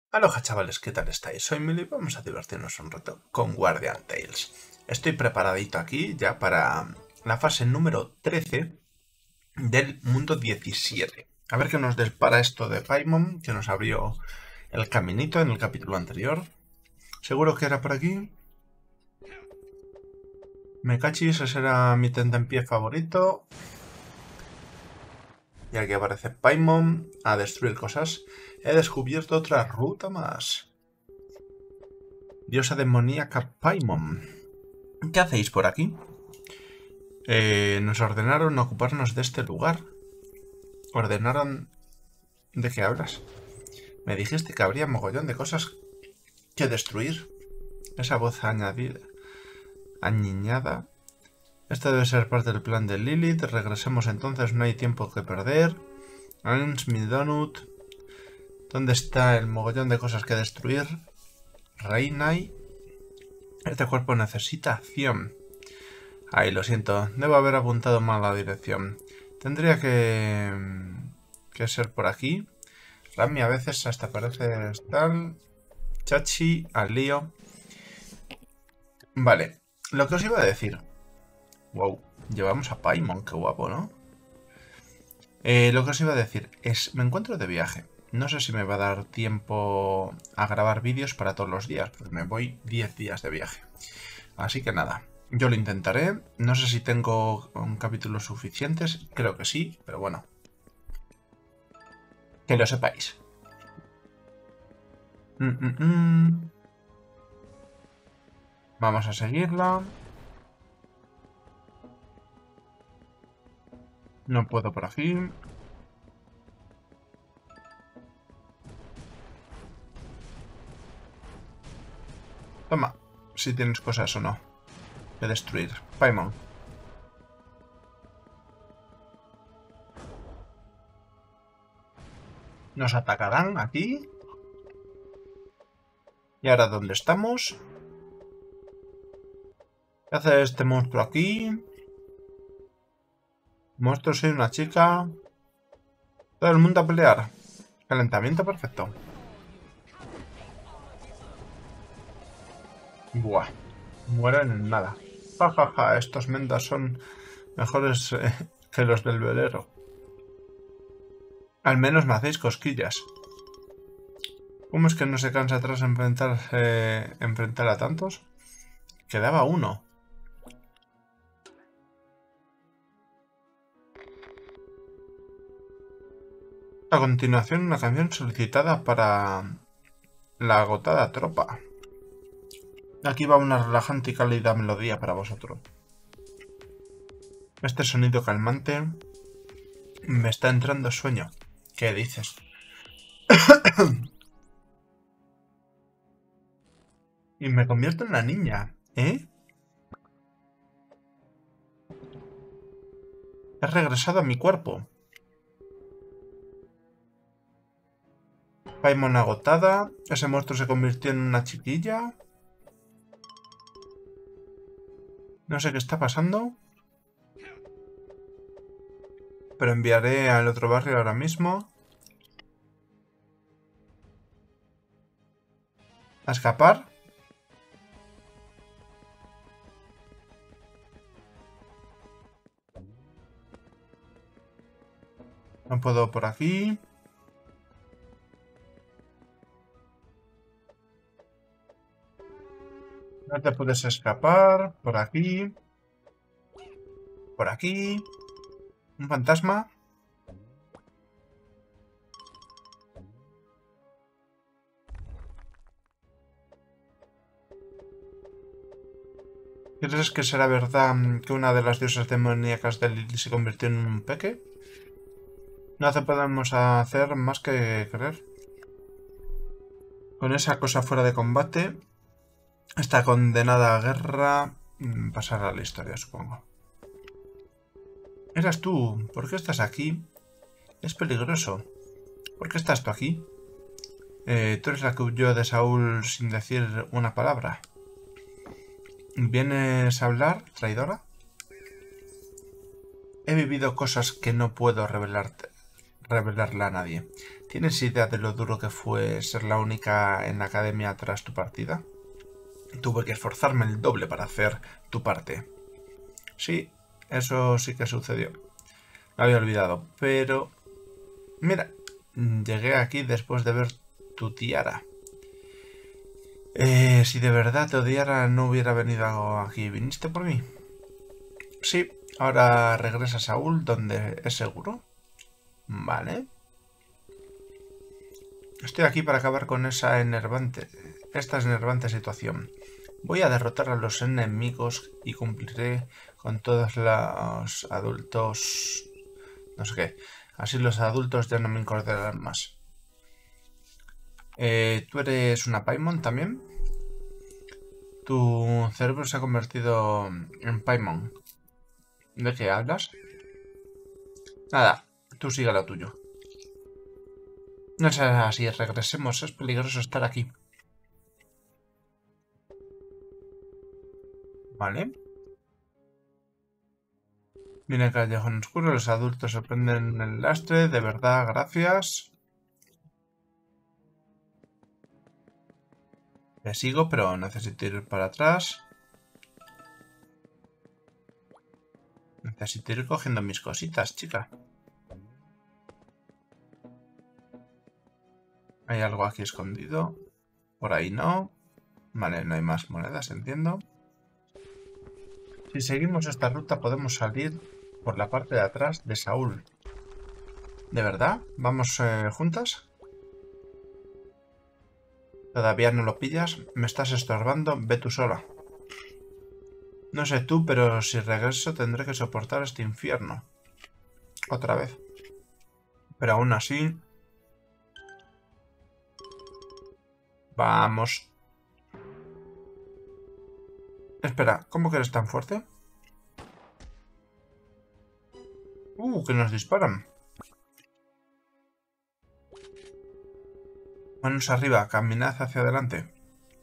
Aloha chavales, ¿qué tal estáis? Soy Mili y vamos a divertirnos un rato con Guardian Tales. Estoy preparadito aquí ya para la fase número 13 del mundo 17. A ver qué nos depara esto de Paimon, que nos abrió el caminito en el capítulo anterior. Seguro que era por aquí. Me cachis, ese era mi tentempié favorito. Y aquí aparece Paimon a destruir cosas. He descubierto otra ruta más. Diosa demoníaca Paimon. ¿Qué hacéis por aquí? Nos ordenaron ocuparnos de este lugar. ¿Ordenaron? ¿De qué hablas? Me dijiste que habría mogollón de cosas que destruir. Esa voz añiñada. Esto debe ser parte del plan de Lilith. Regresemos entonces, no hay tiempo que perder. Ans, mi donut. ¿Dónde está el mogollón de cosas que destruir? Reinai. Este cuerpo necesita acción. Ay, lo siento. Debo haber apuntado mal la dirección. Tendría que ser por aquí. Rami a veces hasta parece tal. Chachi, al lío. Vale. Lo que os iba a decir. Wow. Llevamos a Paimon, qué guapo, ¿no? Lo que os iba a decir es, me encuentro de viaje. No sé si me va a dar tiempo a grabar vídeos para todos los días, porque me voy 10 días de viaje. Así que nada, yo lo intentaré. No sé si tengo capítulos suficientes, creo que sí, pero bueno. Que lo sepáis. Vamos a seguirla. No puedo por aquí. Toma, si tienes cosas o no. De destruir. Paimon. Nos atacarán aquí. ¿Y ahora dónde estamos? ¿Qué hace este monstruo aquí? Monstruo, soy una chica. Todo el mundo a pelear. Calentamiento perfecto. Buah. Mueren en nada. Jajaja, estos mendas son mejores que los del velero. Al menos me hacéis cosquillas. ¿Cómo es que no se cansa tras enfrentar a tantos? Quedaba uno. A continuación, una canción solicitada para la agotada tropa. Aquí va una relajante y cálida melodía para vosotros. Este sonido calmante me está entrando sueño. ¿Qué dices? Y me convierto en la niña, ¿eh? He regresado a mi cuerpo. Paimon agotada. Ese monstruo se convirtió en una chiquilla. No sé qué está pasando. Pero enviaré al otro barrio ahora mismo. A escapar. No puedo por aquí. No te puedes escapar. Por aquí. Por aquí. Un fantasma. ¿Crees que será verdad que una de las diosas demoníacas de Lili se convirtió en un peque? No podemos hacer más que creer. Con esa cosa fuera de combate, esta condenada a guerra pasará a la historia, supongo. Eras tú. ¿Por qué estás aquí? Es peligroso. ¿Por qué estás tú aquí? Tú eres la que huyó de Saúl sin decir una palabra. ¿Vienes a hablar, traidora? He vivido cosas que no puedo revelarle a nadie. ¿Tienes idea de lo duro que fue ser la única en la academia tras tu partida? Tuve que esforzarme el doble para hacer tu parte. Sí, eso sí que sucedió. Lo había olvidado, pero... Mira, llegué aquí después de ver tu tiara. Si de verdad te odiara, no hubiera venido aquí. ¿Viniste por mí? Sí, ahora regresa a Saúl, donde es seguro. Vale. Estoy aquí para acabar con esta enervante situación. Voy a derrotar a los enemigos y cumpliré con todos los adultos... No sé qué. Así los adultos ya no me incorporarán más. ¿Tú eres una Paimon también? Tu cerebro se ha convertido en Paimon. ¿De qué hablas? Nada, tú sigue lo tuyo. No es así, regresemos, es peligroso estar aquí. Vale. Viene el callejón oscuro, los adultos sorprenden el lastre, de verdad, gracias. Le sigo, pero necesito ir para atrás. Necesito ir cogiendo mis cositas, chica. ¿Hay algo aquí escondido? Por ahí no. Vale, no hay más monedas, entiendo. Si seguimos esta ruta podemos salir por la parte de atrás de Saúl. ¿De verdad? ¿Vamos juntas? ¿Todavía no lo pillas? ¿Me estás estorbando? Ve tú sola. No sé tú, pero si regreso tendré que soportar este infierno. Otra vez. Pero aún así... Vamos. Espera, ¿cómo que eres tan fuerte? Que nos disparan. Manos arriba, caminad hacia adelante.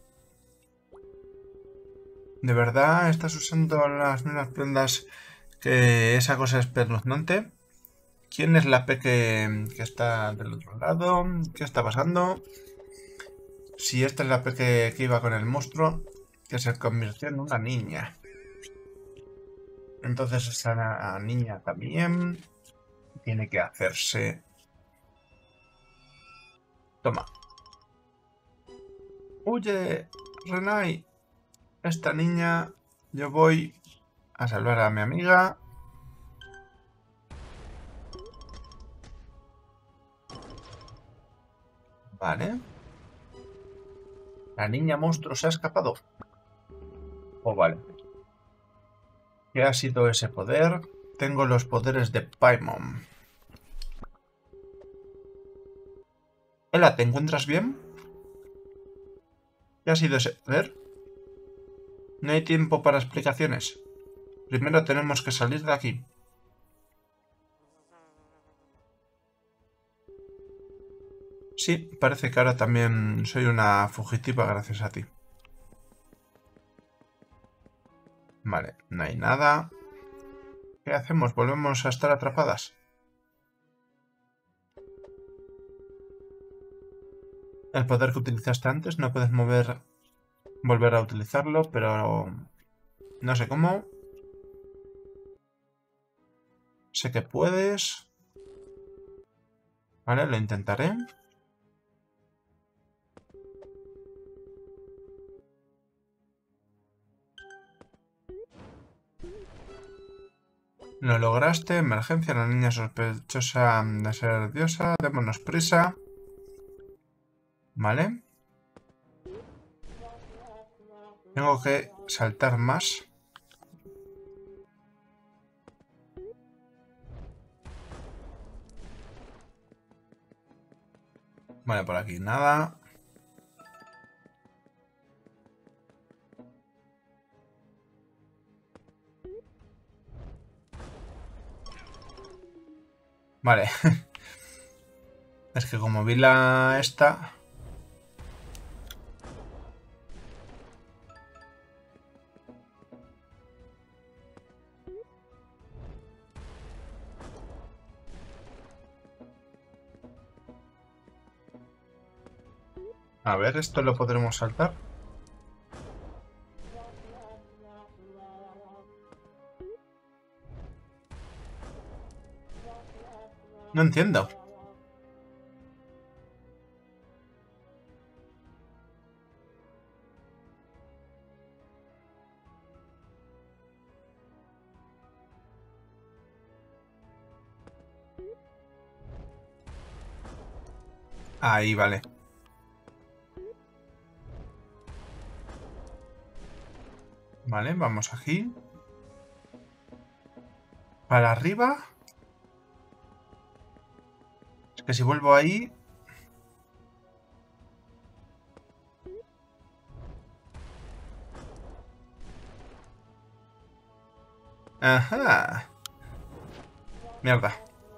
¿De verdad estás usando las mismas prendas que esa cosa espeluznante? ¿Quién es la que está del otro lado? ¿Qué está pasando? Si esta es la que iba con el monstruo, que se convirtió en una niña. Entonces esa niña también tiene que hacerse... Toma. ¡Huye, Renai! Esta niña... Yo voy a salvar a mi amiga. Vale. La niña monstruo se ha escapado. Oh, vale. ¿Qué ha sido ese poder? Tengo los poderes de Paimon. Hola, ¿te encuentras bien? ¿Qué ha sido ese poder? No hay tiempo para explicaciones. Primero tenemos que salir de aquí. Sí, parece que ahora también soy una fugitiva gracias a ti. Vale, no hay nada. ¿Qué hacemos? ¿Volvemos a estar atrapadas? El poder que utilizaste antes no puedes volver a utilizarlo, pero no sé cómo. Sé que puedes. Vale, lo intentaré. Lo lograste. Emergencia. La niña sospechosa de ser diosa. Démonos prisa. Vale. Tengo que saltar más. Vale, por aquí nada. Vale. Es que como vi la esta... A ver, ¿esto lo podremos saltar? No entiendo. Ahí, vale. Vale, vamos aquí. ¿Para arriba? Es que si vuelvo ahí... Ajá. Mierda.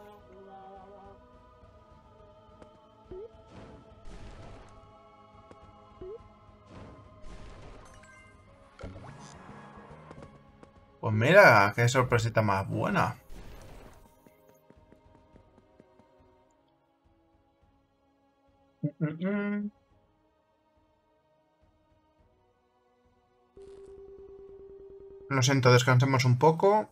Pues mira, qué sorpresita más buena. Lo siento, descansemos un poco.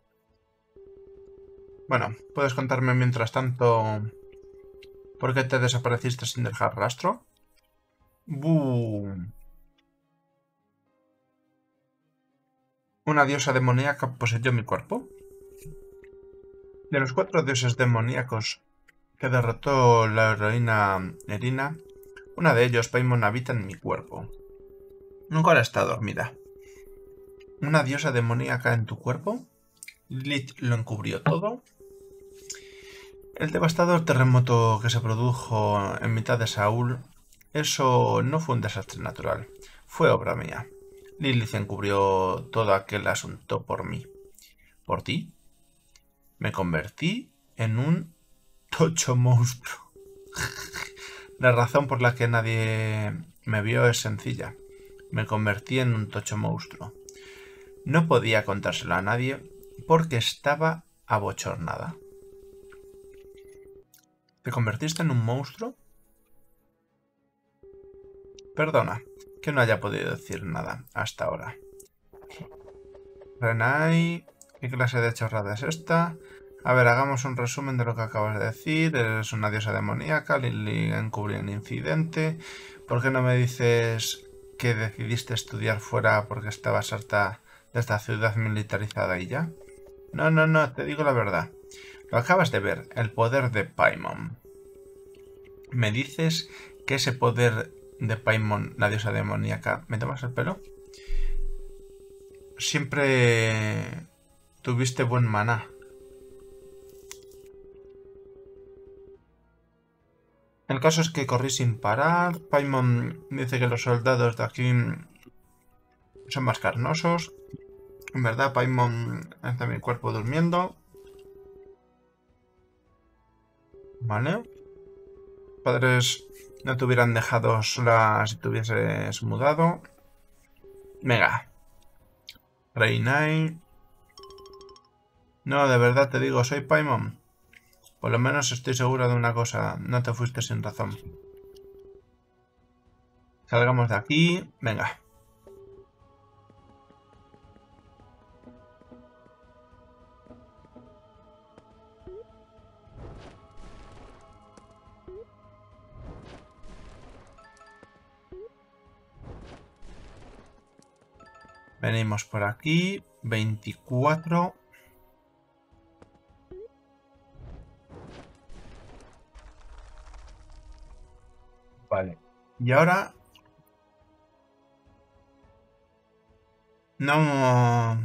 Bueno, puedes contarme mientras tanto por qué te desapareciste sin dejar rastro. ¡Boom! Una diosa demoníaca poseyó mi cuerpo. De los 4 dioses demoníacos que derrotó la heroína Erina, una de ellos, Paimon, habita en mi cuerpo. Nunca está dormida. ¿Una diosa demoníaca en tu cuerpo? Lilith lo encubrió todo. El devastador terremoto que se produjo en mitad de Saúl, eso no fue un desastre natural, fue obra mía. Lilith encubrió todo aquel asunto por mí. ¿Por ti? Me convertí en un tocho monstruo. La razón por la que nadie me vio es sencilla. Me convertí en un tocho monstruo. No podía contárselo a nadie porque estaba abochornada. ¿Te convertiste en un monstruo? Perdona, que no haya podido decir nada hasta ahora. Renai, ¿qué clase de chorrada es esta? A ver, hagamos un resumen de lo que acabas de decir. Eres una diosa demoníaca, Lily encubrió un incidente. ¿Por qué no me dices que decidiste estudiar fuera porque estabas harta de esta ciudad militarizada y ya? No, te digo la verdad. Lo acabas de ver, el poder de Paimon. ¿Me dices que ese poder de Paimon, la diosa demoníaca, me tomas el pelo? Siempre tuviste buen maná. El caso es que corrí sin parar. Paimon dice que los soldados de aquí son más carnosos. En verdad, Paimon está en mi cuerpo durmiendo. Vale. Padres no te hubieran dejado sola si te hubieses mudado. Venga. Reinai. No, de verdad te digo, soy Paimon. Por lo menos estoy seguro de una cosa. No te fuiste sin razón. Salgamos de aquí. Venga. Venimos por aquí. 24. Vale. Y ahora... No...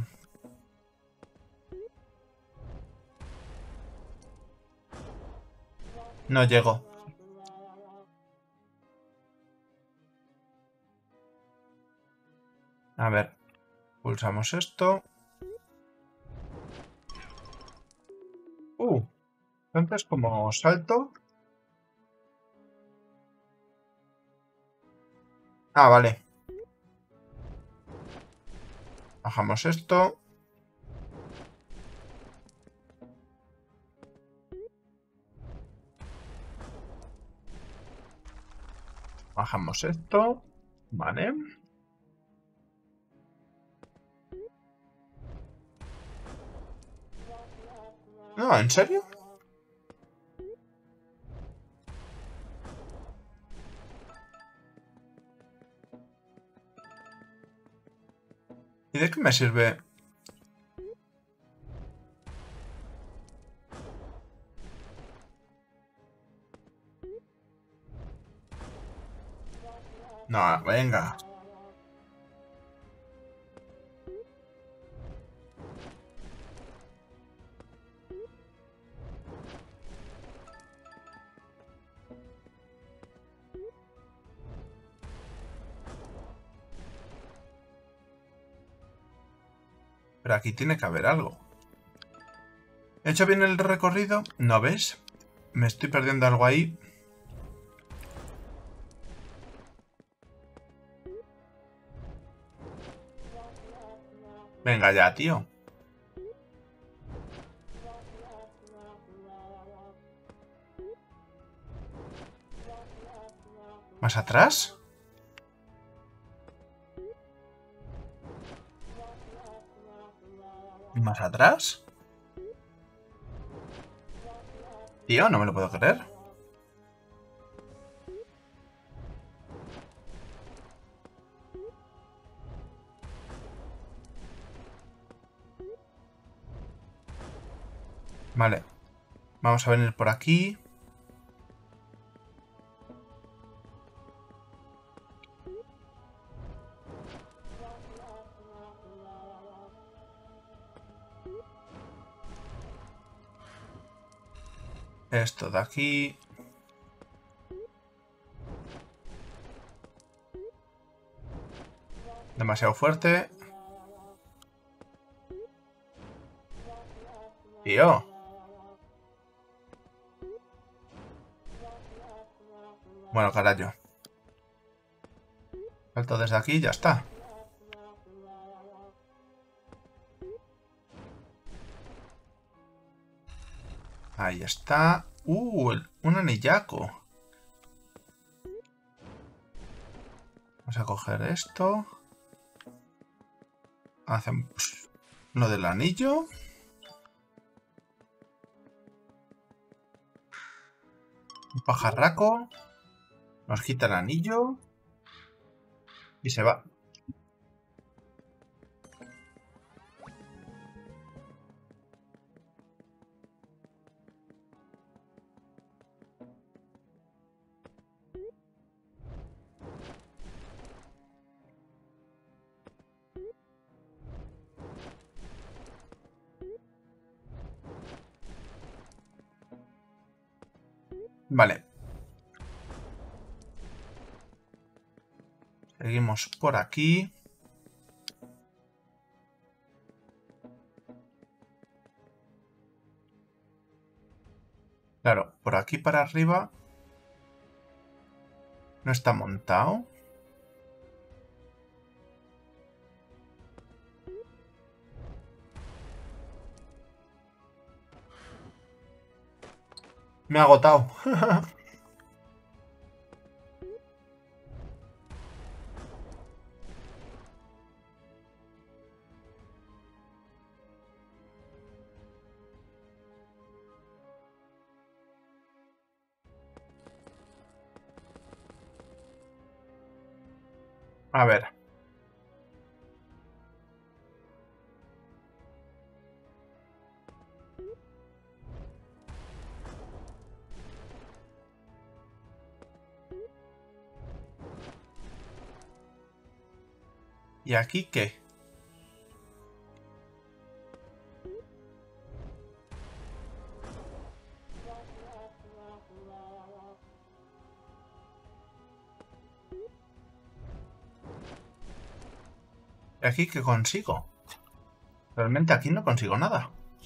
No llego. A ver. Pulsamos esto. Entonces como salto... Ah, vale. Bajamos esto. Bajamos esto. Vale. No, ¿en serio? ¿Y de qué me sirve? No, venga. Pero aquí tiene que haber algo. ¿He hecho bien el recorrido? ¿No ves? Me estoy perdiendo algo ahí. Venga ya, tío. ¿Más atrás? ¿Más atrás? Tío, no me lo puedo creer. Vale. Vamos a venir por aquí. Esto de aquí. Demasiado fuerte. Tío. Bueno, carajo. Salto desde aquí y ya está. Ahí está. Un anillaco. Vamos a coger esto. Hacemos lo del anillo. Un pajarraco. Nos quita el anillo. Y se va. Vale. Seguimos por aquí. Claro, por aquí para arriba no está montado. Me ha agotado. A ver. ¿Y aquí qué? ¿Y aquí qué consigo? Realmente aquí no consigo nada.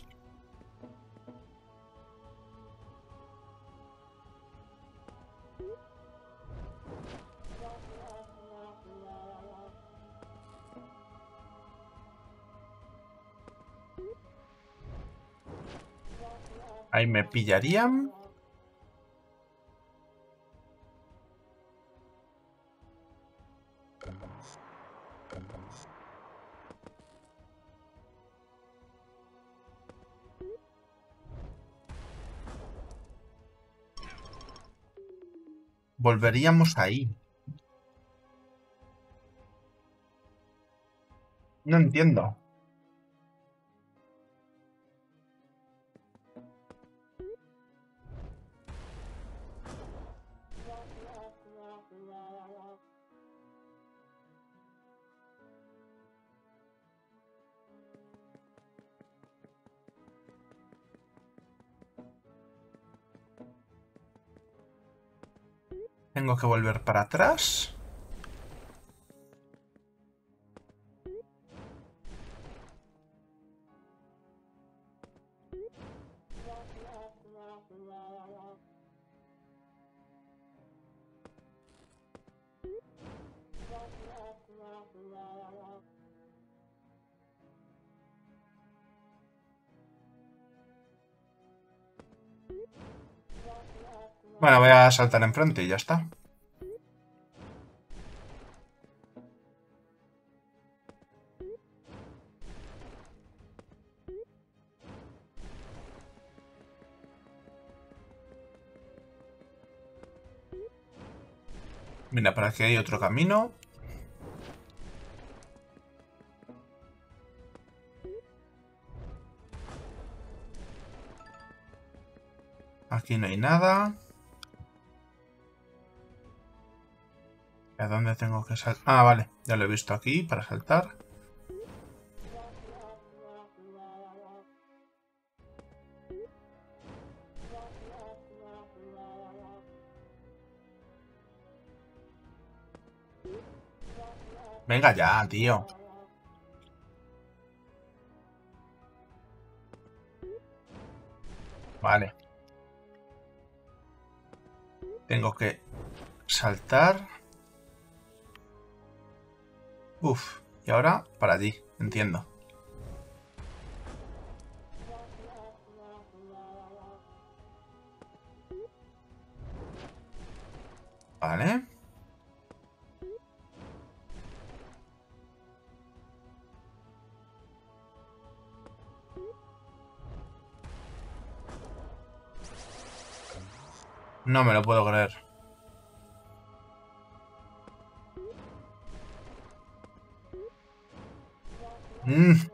Ahí me pillarían. Volveríamos ahí. No entiendo. Tengo que volver para atrás. Bueno, voy a saltar enfrente y ya está. Mira, por aquí hay otro camino. Aquí no hay nada. ¿A dónde tengo que saltar? Ah, vale. Ya lo he visto aquí para saltar. Venga ya, tío. Vale. Tengo que saltar. Uf. Y ahora para allí. Entiendo. Vale. No me lo puedo creer. Mm.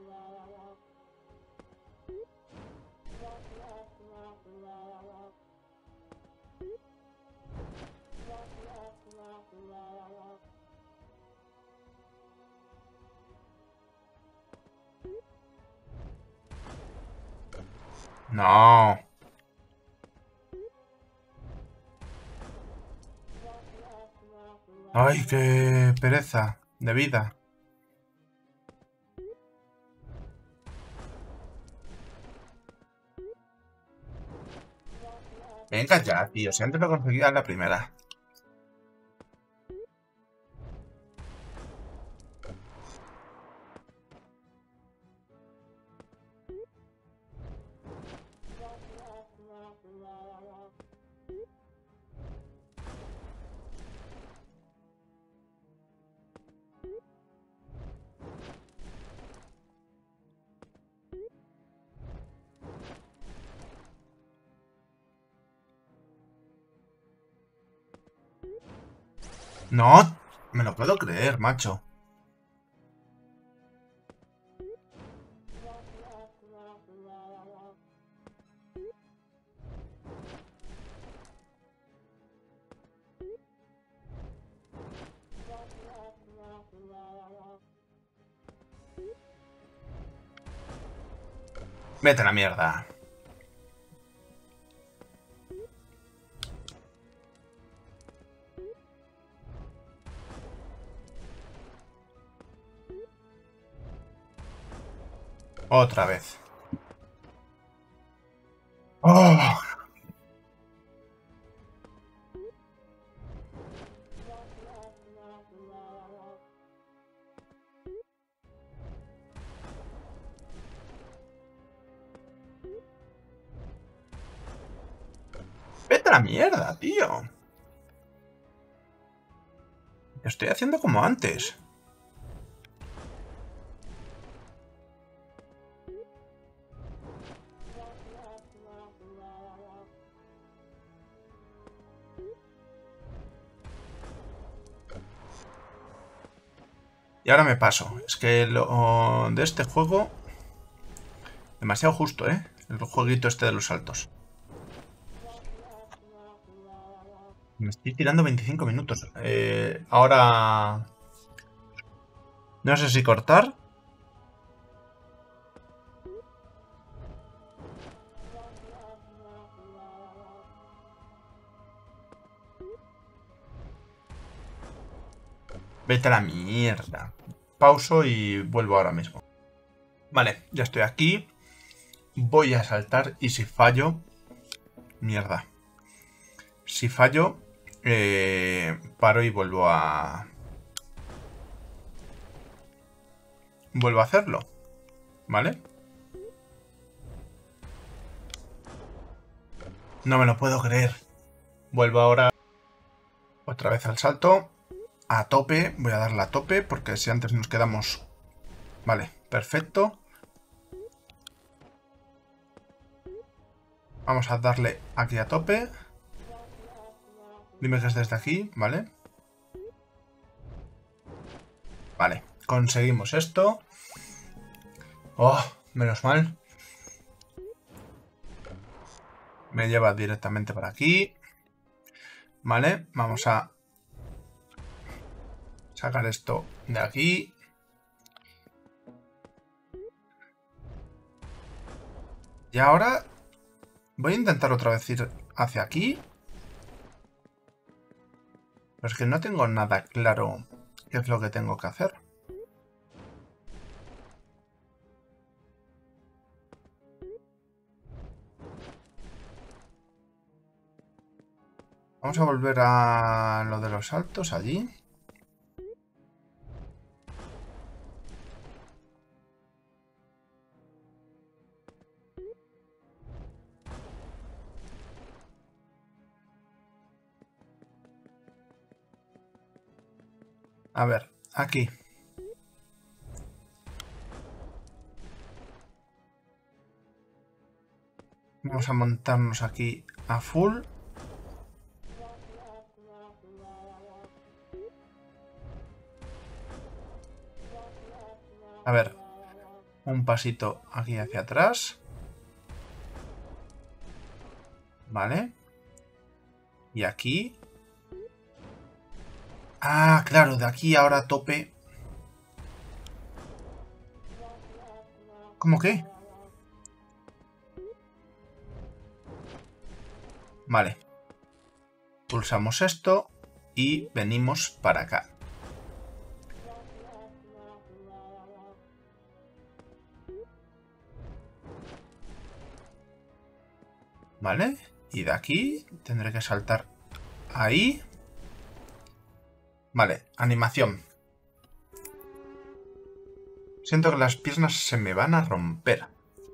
No. Ay, qué pereza de vida. Venga ya, tío. Si antes lo conseguía en la primera. No. Me lo puedo creer, macho. Vete a la mierda. Otra vez. ¡Oh! Vete a la mierda, tío. Estoy haciendo como antes. Y ahora me paso. Es que lo de este juego... Demasiado justo, ¿eh? El jueguito este de los saltos. Me estoy tirando 25 minutos. Ahora... No sé si cortar. Vete a la mierda. Pauso y vuelvo ahora mismo. Vale, ya estoy aquí. Voy a saltar y si fallo... Mierda. Si fallo... paro y vuelvo a... Vuelvo a hacerlo. ¿Vale? No me lo puedo creer. Vuelvo ahora otra vez al salto. A tope. Voy a darle a tope porque si antes nos quedamos... Vale, perfecto. Vamos a darle aquí a tope. Dime que es desde aquí, ¿vale? Vale, conseguimos esto. Oh, menos mal. Me lleva directamente para aquí. Vale, vamos a sacar esto de aquí. Y ahora voy a intentar otra vez ir hacia aquí. Pero es que no tengo nada claro qué es lo que tengo que hacer. Vamos a volver a lo de los saltos allí. A ver, aquí. Vamos a montarnos aquí a full. A ver, un pasito aquí hacia atrás. Vale. Y aquí. Ah, claro, de aquí ahora a tope. ¿Cómo que? Vale. Pulsamos esto y venimos para acá. Vale. Y de aquí tendré que saltar ahí. Vale, animación. Siento que las piernas se me van a romper.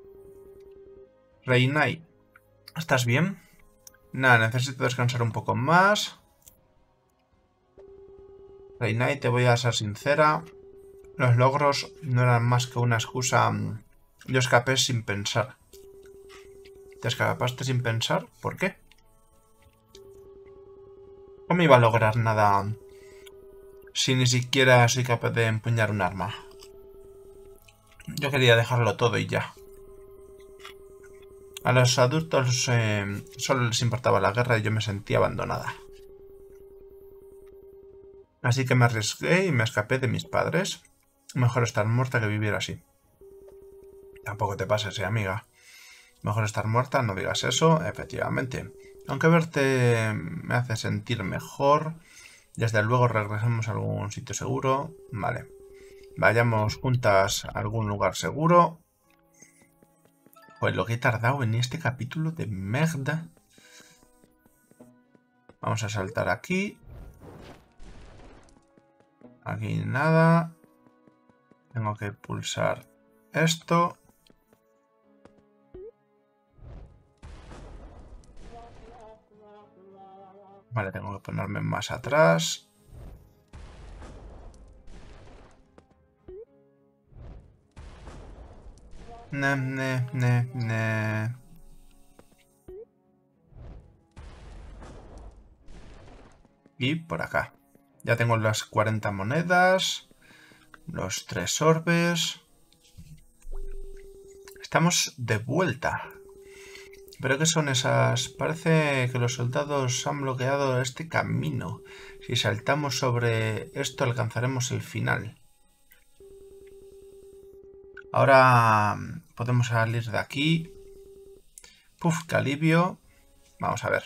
Reinai, ¿estás bien? Nada, necesito descansar un poco más. Reinai, te voy a ser sincera. Los logros no eran más que una excusa. Yo escapé sin pensar. ¿Te escapaste sin pensar? ¿Por qué? ¿Cómo iba a lograr nada si ni siquiera soy capaz de empuñar un arma? Yo quería dejarlo todo y ya. A los adultos solo les importaba la guerra y yo me sentía abandonada. Así que me arriesgué y me escapé de mis padres. Mejor estar muerta que vivir así. Tampoco te pases, amiga. Mejor estar muerta, no digas eso, efectivamente. Aunque verte me hace sentir mejor. Desde luego regresemos a algún sitio seguro. Vale. Vayamos juntas a algún lugar seguro. Pues lo que he tardado en este capítulo de merda. Vamos a saltar aquí. Aquí nada. Tengo que pulsar esto. Vale, tengo que ponerme más atrás. Ne, ne, ne, ne. Y por acá. Ya tengo las 40 monedas. Los 3 orbes. Estamos de vuelta. ¿Pero qué son esas? Parece que los soldados han bloqueado este camino. Si saltamos sobre esto alcanzaremos el final. Ahora podemos salir de aquí. Puf, qué alivio. Vamos a ver.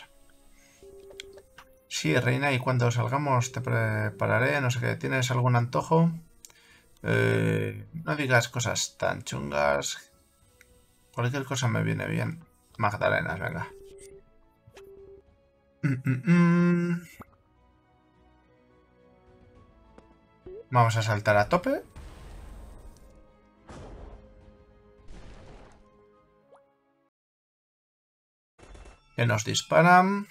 Sí, reina, y cuando salgamos te prepararé, no sé qué. ¿Tienes algún antojo? No digas cosas tan chungas. Cualquier cosa me viene bien. Magdalenas, venga. Vamos a saltar a tope. Que nos disparan.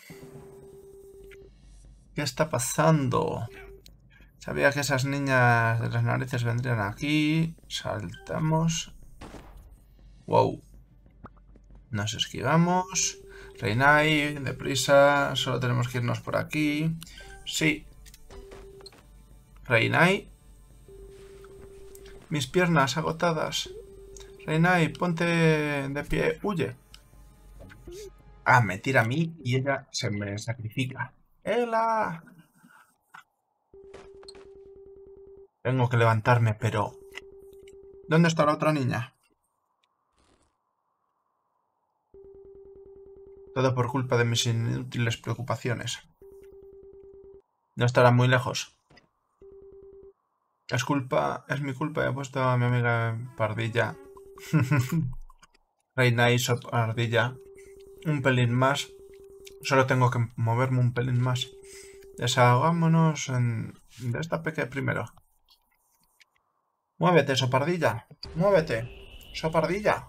¿Qué está pasando? Sabía que esas niñas de las narices vendrían aquí. Saltamos. Wow. Nos esquivamos. Reinai, deprisa. Solo tenemos que irnos por aquí. Sí. Reinai. Mis piernas agotadas. Reinai, ponte de pie. Huye. Ah, me tira a mí y ella se me sacrifica. ¡Ela! Tengo que levantarme, pero... ¿Dónde está la otra niña? Todo por culpa de mis inútiles preocupaciones. No estará muy lejos. Es mi culpa, he puesto a mi amiga Pardilla. Reina y Pardilla. Un pelín más. Solo tengo que moverme un pelín más. Deshagámonos de esta peque primero. Muévete, Sopardilla. Muévete, Sopardilla.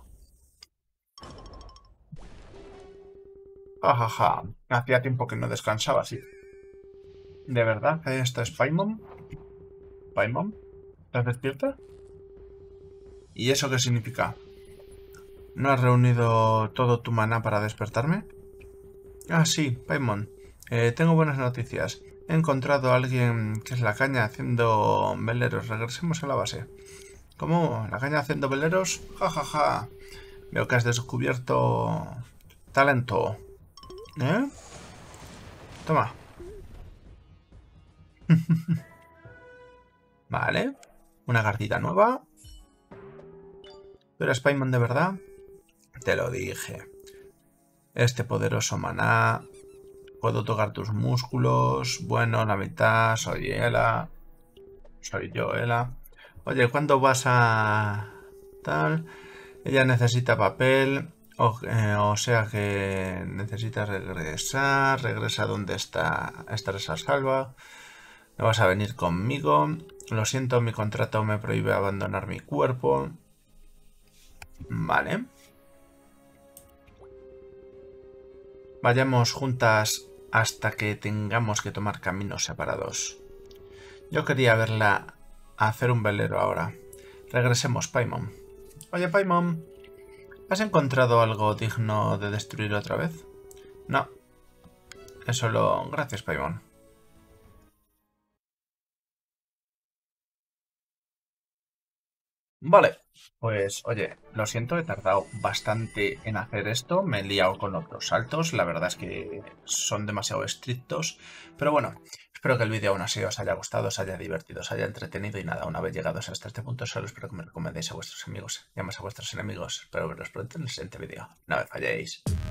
Ajaja. Hacía tiempo que no descansaba así. ¿De verdad? ¿Esto es Paimon? ¿Paimon? ¿Estás despierta? ¿Y eso qué significa? ¿No has reunido todo tu maná para despertarme? Ah, sí, Paimon. Tengo buenas noticias. He encontrado a alguien que es la caña haciendo veleros. Regresemos a la base. ¿Cómo? ¿La caña haciendo veleros? Ja, ja, ja. Veo que has descubierto talento. ¿Eh? Toma. Vale. Una cartita nueva. ¿Tú eres Paimon de verdad? Te lo dije. Este poderoso maná. Puedo tocar tus músculos. Bueno, la mitad. Soy Ela. Soy yo, Ela. Oye, ¿cuándo vas a...? Tal. Ella necesita papel. O sea que necesitas regresar. Regresa donde está. Estarás a salvo. No vas a venir conmigo. Lo siento, mi contrato me prohíbe abandonar mi cuerpo. Vale. Vayamos juntas hasta que tengamos que tomar caminos separados. Yo quería verla hacer un velero ahora. Regresemos, Paimon. Oye, Paimon, ¿has encontrado algo digno de destruir otra vez? No. Es solo... Gracias, Paimon. Vale, pues oye, lo siento, he tardado bastante en hacer esto, me he liado con otros saltos, la verdad es que son demasiado estrictos, pero bueno, espero que el vídeo aún así os haya gustado, os haya divertido, os haya entretenido y nada, una vez llegados hasta este punto solo espero que me recomendéis a vuestros amigos y además a vuestros enemigos, espero veros pronto en el siguiente vídeo, no me falléis.